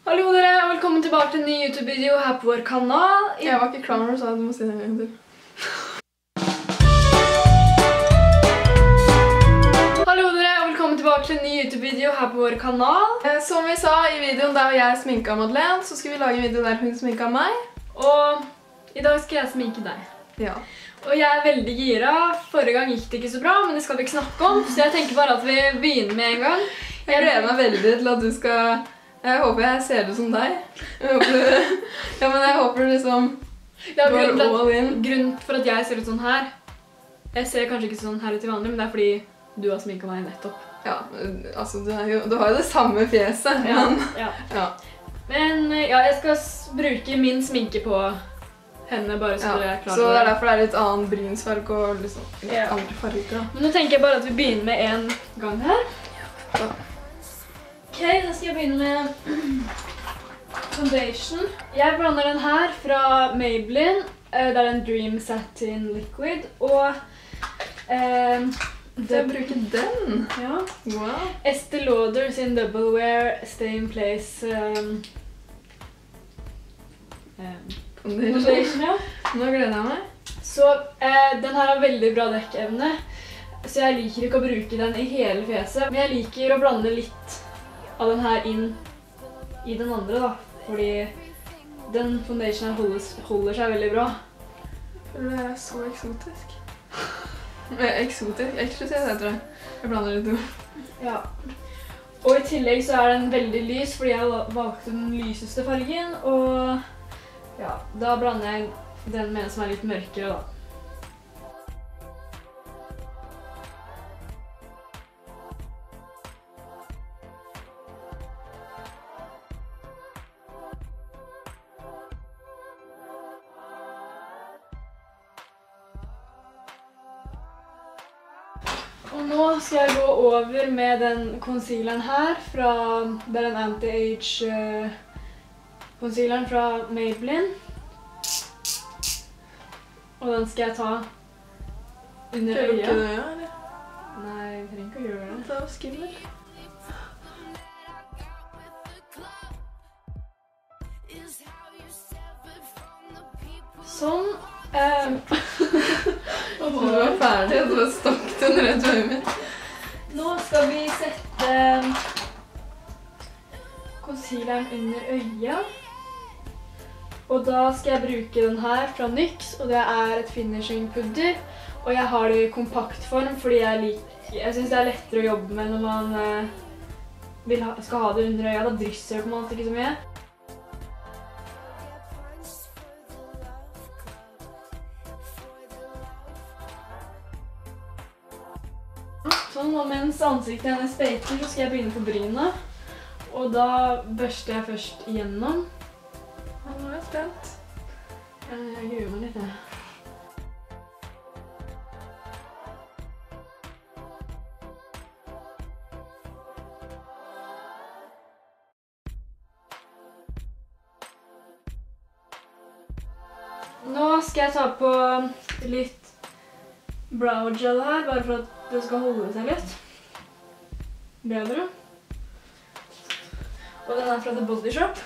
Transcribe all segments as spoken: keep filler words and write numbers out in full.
Hallo dere, og velkommen tilbake til en ny YouTube-video her på vår kanal. Jeg var ikke klar når du sa at du må si det en gang til. Hallo dere, og velkommen tilbake til en ny YouTube-video her på vår kanal. Eh, Som vi sa i videoen der jeg sminket Madeleine, så skal vi lage en video der hun sminket meg. Og i dag skal jeg sminke deg. Ja. Og jeg er veldig gira. Forrige gang gikk det ikke så bra, men det skal vi ikke snakke om. Så jeg tenker bare at vi begynner med en gang. Jeg gleder meg veldig til at du skal... Jeg håper jeg ser ut som deg. Jeg håper, ja, men jeg håper liksom ja, går grunnen, all at, in. grunnen for at jeg ser ut sånn her, jeg ser kanskje ikke sånn her ut til vanlig, men det er fordi du har sminket meg nettopp. Ja, altså du, er jo, du har jo det samme fjeset, Ja, men... ja. Ja. Men ja, jeg skal s- bruke min sminke på henne, bare så Ja, dere er klare så over det er derfor det er litt annen brynsfarg og liksom litt Ja. andre farger. Men nå tenker jeg bare at vi begynner med en gang her. Ja. Ok, da skal jeg begynne med foundation. Jeg blander den her fra Maybelline. eh, Det er en Dream Satin Liquid. Og eh, Det å bruke den? ja, Wow. Estée Lauder sin Double Wear Stay in Place um, um, Foundation. foundation. Ja. Nå gleder jeg meg. Så eh, den her har veldig bra dekkevne. Så jeg liker ikke å bruke den i hele fjeset. Men jeg liker å blande litt av den her inn i den andre, da. Fordi den foundationen her holder, holder seg veldig bra. Det er så eksotisk. Eh, Eksotisk? Eksklusivt heter det. Jeg blander litt to. Ja. Og i tillegg så er den veldig lys, fordi jeg val- valgte den lyseste fargen. Og ja, da blander jeg den med en som er litt mørkere, da. Og nå skal jeg gå over med den concealeren her fra, det er den anti-age eh, concealeren fra Maybelline. Og den skal jeg ta under Skal jeg lukke øya. det øya, eller? Nei, jeg trenger ikke å gjøre det. Ta skimmer. Sånn. Eh, Og du var ferdig, og du var stokket under et øye mitt. nå skal vi sette concealeren under øya. Og da skal jeg bruke den her fra NYX, og det er et finishing pudder. Og jeg har det i kompaktform, fordi jeg, liker, jeg synes det er lettere å jobbe med når man eh, vil ha, skal ha det under øya. Da drysser det på en måte ikke så mye. Sånn, og mens ansiktet hennes speker, så skal jeg begynne på bryna. Og da børster jeg først igjennom. Ja, nå er jeg spent. Jeg jeg gruer meg litt, jeg. Nå skal jeg ta på litt brow gel her, bare for at det skal holde seg litt bedre. Og den er fra The Body Shop.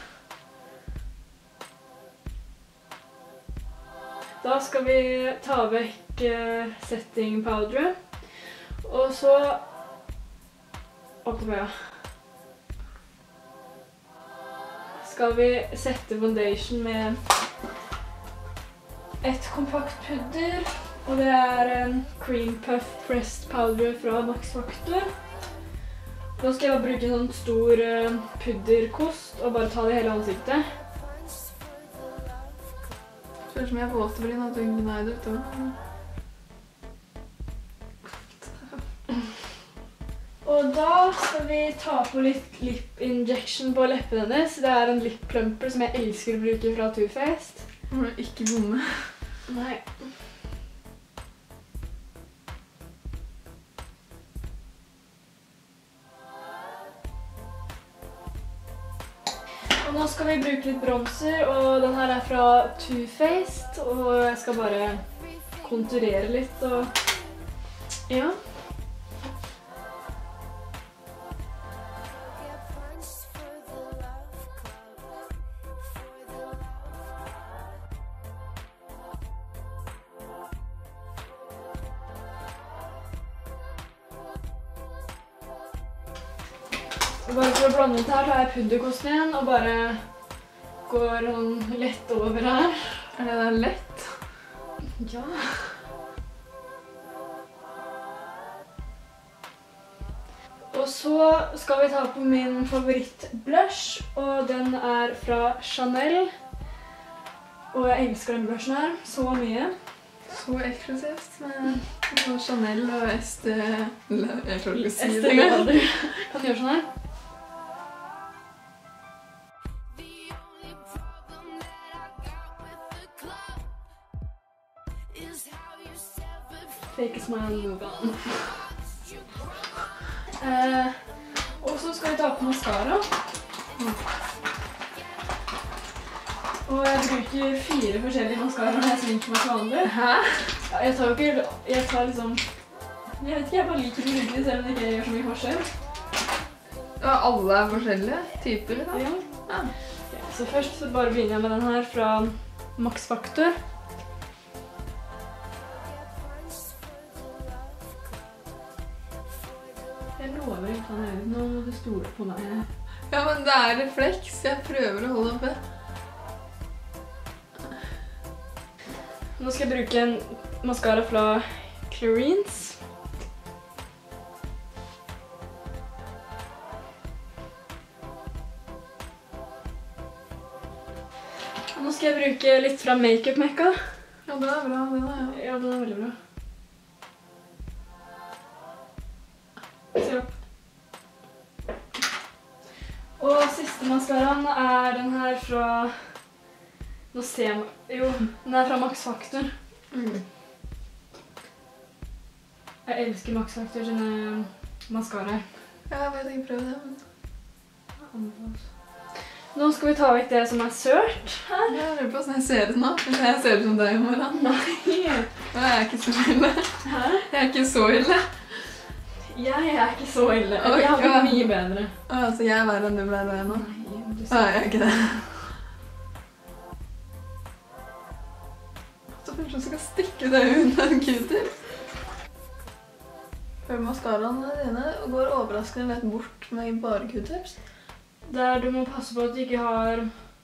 Da skal vi ta vekk eh, setting powder. Og så opp på øya. Skal vi sette foundation med et kompakt pudder. Og det er en Cream Puff Pressed Powder fra Max Factor. Da skal jeg bare bruke en sånn stor eh, pudderkost og bare ta det i hele ansiktet. Føler som jeg er våt i bryn, at du gnei det utover. Og da skal vi ta på litt lip injection på leppene hennes. Det er en lip plumper som jeg elsker å bruke fra Too Faced. Må du ikke bomme. Nei. Og nå skal vi bruke litt bronzer, og den her er fra Too Faced, og jeg skal bare konturere litt og ja. Bare for å blande ut her, tar jeg pudderkosten igjen og bare går sånn lett over her. Er det der lett? Ja. Og så skal vi ta på min favoritt-blush, og den er fra Chanel. Og jeg elsker den blushen her så mye. Så eksklusivt med Chanel og Estée... Jeg klarer ikke å si det Estée engang. Lauder. Kan du gjøre sånn her? Fake a smile and move on. Eh, og så skal vi ta på mascara. Og jeg bruker fire forskjellige mascara når jeg sminker meg til vanlig. Hæ? Ja, jeg tar jo ikke... Jeg tar liksom... Jeg vet ikke, jeg bare liker å bruke det selv om det ikke gjør så mye forskjell. Ja, alle er forskjellige typer, da. Ja. Ja. Ja, så først så bare begynner jeg med den her fra Max Factor. Jeg lover ikke han er ut. Nå må du stole på meg. Ja, men det er refleks. Jeg prøver å holde oppe. Nå skal jeg bruke en mascara fra Clarins. Nå skal jeg bruke litt fra Makeup Mekka. Ja, det er bra. Den er jo... Ja, den er veldig bra. Se opp. Og siste mascaraen er den her fra... Nå ser jeg... Jo, den er fra Max Factor. Mm. Jeg elsker Max Factor sine mascaraer. Ja, jeg vet ikke prøve det, men... Nå skal vi ta vekk det som er sørt her. Jeg lurer på hvordan jeg ser ut nå. Hvis jeg ser ut som deg i morgen. Nei. Jeg er ikke så ille. Hæ? Jeg er ikke så ille. Jeg er ikke så ille. Oi, Jeg har blitt ja. mye bedre. Å, altså jeg er verre enn du ble det nå. Nei, du Å, jeg er ikke det. Så først så skal jeg stikke det ut med en q-tip. Følger mascaraene dine og går overraskende lett bort med bare q-tips. Der du må passe på at du ikke har...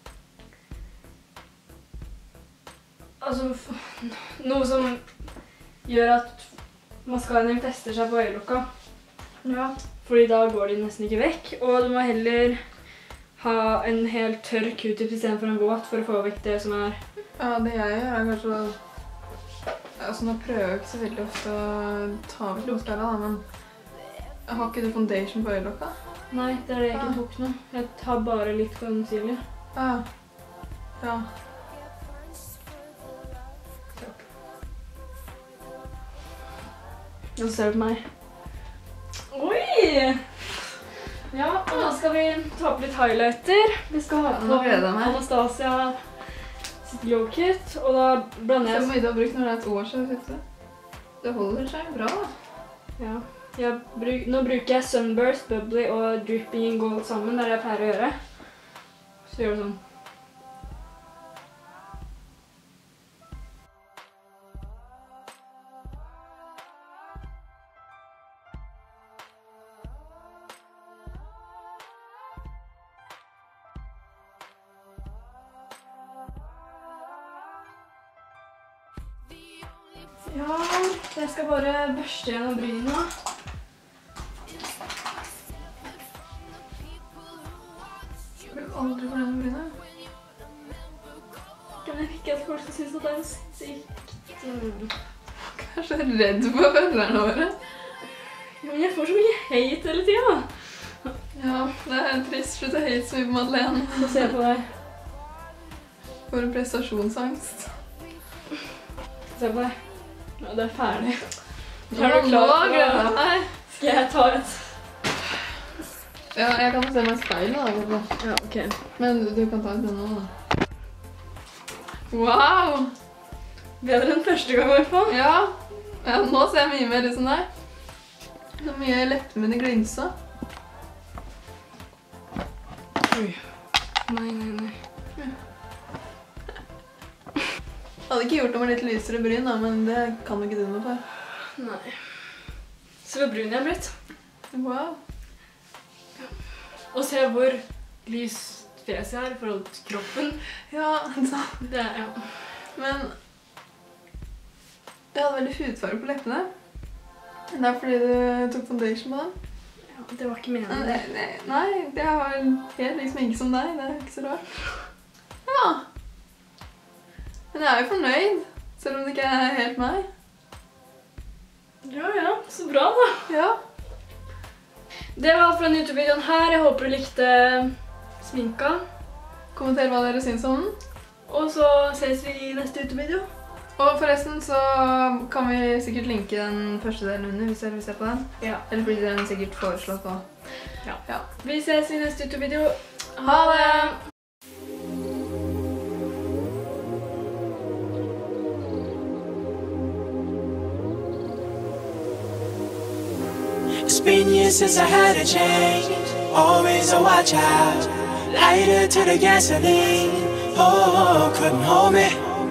Altså, noe som gjør at mascaraen din fester seg på øyelokka. Ja. Fordi da går de nesten ikke vekk. Og du må heller ha en helt tørr q-tip i stedet for en våt for å få vekk det som er... Ja, det jeg gjør er kanskje å... Altså, nå prøver jeg ikke så veldig ofte å ta vekk mascara, da, men... Jeg har ikke du foundation på øyelokka? Nei, det er det jeg ikke tok nå. Jeg tar bare litt concealer. Ja. Ja. Nå ser du på meg. Oi! Ja, og nå skal vi ta på litt highlighter. Vi skal ha Nå gleder jeg meg. Anastasia sitt glow kit, og da blander Så jeg... mye du har brukt når det er et år siden siste. Det holder seg bra, da. Ja. Jeg bruk, nå bruker jeg Sunburst, Bubbly og Dripping in Gold sammen, der jeg pleier å gjøre. Så gjør det sånn. Ja, jeg skal bare børste gjennom bryna. Aldri for den bryna. Men jeg vil ikke at folk skal synes at det er stygt. Jeg er så redd for følgerne våre. Ja, men jeg får så mye hate hele tiden. Ja, det er trist. Slutt å hate så mye på Madeleine. Få se på deg. For en prestasjonsangst. Se på deg. Ja, det er ferdig. Ja, Er du klar nå for- gleder jeg meg. Skal jeg ta et? Ja, jeg kan se meg i speilet da. Ja, ok. Men du kan ta et denne nå da. Wow! Bedre enn første gang i hvert fall. Ja. Ja, nå ser jeg mye mer ut som deg. Så mye leppene mine glinsa. Oi. Nei, nei, nei. Jeg hadde ikke gjort det med litt lysere bryn da, men det kan ikke du noe for. Nei. Så hvor brun jeg er blitt. Wow. Og se hvor lyst fjeset er i forhold til kroppen. Ja, sant. Det, ja. Men jeg hadde veldig hudfarge på leppene. Det er fordi du tok foundation på dem. Ja, det var ikke meningen. Nei, nei, nei, det har helt liksom ikke som deg. Det er ikke så rart. Ja. Men jeg er jo fornøyd, selv om det ikke er helt meg. Ja, ja. Så bra da. Ja. Det var alt fra denne YouTube-videoen her. Jeg håper du likte sminka. Kommenter hva dere synes om den. Og så ses vi i neste YouTube-video. Og forresten så kan vi sikkert linke den første delen under hvis dere vil se på den. Ja. Eller blir den sikkert foreslått også. Ja. Ja. Vi ses i neste YouTube-video. Ha det! It's been years since I had a change. Always a watch out. Lighter to the gasoline. Oh, couldn't hold me.